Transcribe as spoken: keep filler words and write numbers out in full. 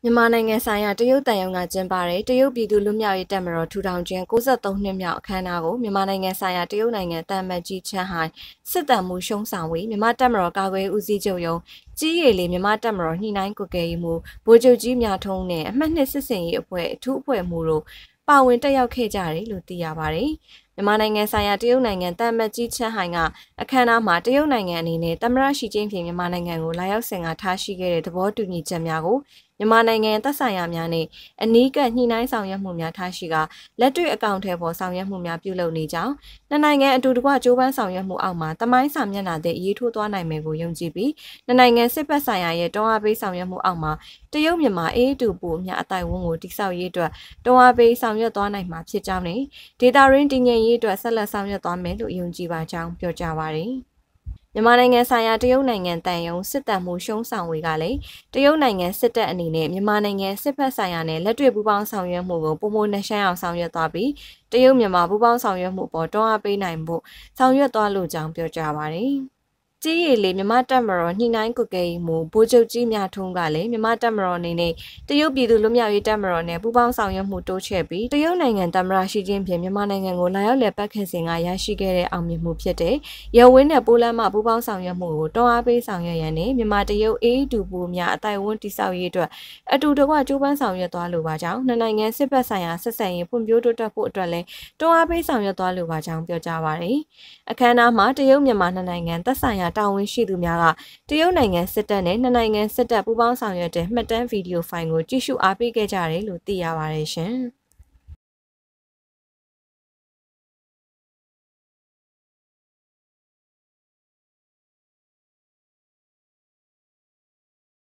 မြန်မာနိုင်ငံဆိုင်ရာတရုတ်တန်ယုံကကျင်းပတဲ့တရုတ်ပြည်သူလူမျိုးရေးတပ်မတော်ထူထောင်ခြင်း၉၃နှစ်မြောက်အခမ်းအနားကိုမြန်မာနိုင်ငံဆိုင်ရာတရုတ်နိုင်ငံတန်မတ်ကြီးချန်ဟိုင်စစ်တပ်မှုရှုံးဆောင်ဝေးမြန်မာတပ်မတော်ကာကွယ်ဦးစီးချုပ်ရုံးကြီးရည်လေးမြန်မာတပ်မတော်ညှိနှိုင်းကွယ်ကဲမှုဗိုလ်ချုပ်ကြီးများထုံးနဲ့အမှတ်နှစ်စစ်စင်ရေးအဖွဲ့အထူးအဖွဲ့မှုတို့ပါဝင်တက်ရောက်ခဲ့ကြတယ်လို့သိရပါတယ်။မြန်မာနိုင်ငံဆိုင်ရာတရုတ်နိုင်ငံတန်မတ်ကြီးချန်ဟိုင်ကအခမ်းအနားမှာတရုတ်နိုင်ငံအနေနဲ့သမ္မတရှီကျင်းပင်မြန်မာနိုင်ငံကိုလာရောက်ဆင်ကထားရှိခဲ့တဲ့သဘောတူညီချက်များကိုမြန်မာနိုင်ငံသက်ဆိုင်ရာများနဲ့အနီးကပ်ညှိနှိုင်းဆောင်ရွက်မှုများထားရှိကလက်တွေ့အကောင့်ထဲပေါ်ဆောင်ရွက်မှုများပြုလုပ်နေကြောင်းနှစ်နိုင်ငံအတူတကွကြိုးပမ်းဆောင်ရွက်မှုအောက်မှာတမိုင်းစာမျက်နှာတဲ့အရေးထိုးသွားနိုင်မယ်ကိုယုံကြည်ပြီးနှစ်နိုင်ငံစစ်ဘက်ဆိုင်ရာရဲ့တွန်းအားပေးဆောင်ရွက်မှုအောက်မှာတရုတ်မြန်မာအေးအတူပူအမြအတိုင်ဝန်းကိုတိစောက်ရေးအတွက်တွန်းအားပေးဆောင်ရွက်သွားနိုင်မှာဖြစ်ကြောင်းနဲ့ဒေတာရင်းတည်ငြိမ်ရေးအတွက်ဆက်လက်ဆောင်ရွက်သွားမယ်လို့ယုံကြည်ပါကြောင်းပြောကြားပါတယ်မြန်မာနိုင်ငံဆိုင်ရာတရုတ်နိုင်ငံတန်ယုံစစ်တပ်မှုရှုံးဆောင်ဝေကလည်းတရုတ်နိုင်ငံစစ်တပ်အနေနဲ့မြန်မာနိုင်ငံစစ်ဖက်ဆိုင်ရာနဲ့လက်တွေ့ပူးပေါင်းဆောင်ရွက်မှုကိုပုံမနှရှမ်းအောင်ဆောင်ရွက်သွားပြီးတရုတ်မြန်မာပူးပေါင်းဆောင်ရွက်မှုပေါ်တွန်းအားပေးနိုင်ဖို့ဆောင်ရွက်သွားလိုကြောင်းပြောကြားပါတယ်။ကြီးရည်လေးမြန်မာတပ်မတော်ညှိနှိုင်းကွယ်ကဲမှုဗိုလ်ချုပ်ကြီးများထုံးကလည်းမြန်မာတပ်မတော်အနေနဲ့တရုတ်ပြည်သူလူမျိုးရေးတပ်မတော်နဲ့ပူးပေါင်းဆောင်ရွက်မှုတိုးချဲ့ပြီးတရုတ်နိုင်ငံသမ္မတရှီကျင်းပင်မြန်မာနိုင်ငံကိုလာရောက်လည်ပတ်ခဲ့စဉ်ကရရှိခဲ့တဲ့အောင်မြင်မှုဖြစ်တဲ့ရဝင်းနဲ့ပိုးလမ်းမပူးပေါင်းဆောင်ရွက်မှုကိုတွန်းအားပေးဆောင်ရွက်ရန်နဲ့မြန်မာတရုတ်အေးအတူပူများအတိုင်ဝန်းတိစောက်ရေးအတွက်အတူတကွကြိုးပမ်းဆောင်ရွက်သွားလိုပါကြောင်းနှစ်နိုင်ငံစစ်ဘက်ဆိုင်ရာဆက်ဆံရေးဖွံ့ဖြိုးတိုးတက်ဖို့အတွက်လည်းတွန်းအားပေးဆောင်ရွက်သွားလိုပါကြောင်းပြောကြားပါတယ်။အခမ်းအနားမှာတရုတ်မြန်မာနှစ်နိုင်ငံသက်ဆိုင်ရာတာဝန်ရှိသူများကတရုတ်နိုင်ငံစစ်တပ်နဲ့နှစ်နိုင်ငံစစ်တပ်ပူးပေါင်းဆောင်ရွက်တဲ့မှတ်တမ်းဗီဒီယိုဖိုင်ကိုကြည့်ရှုအားပေးခဲ့ကြတယ်လို့သိရပါတယ်ရှင်။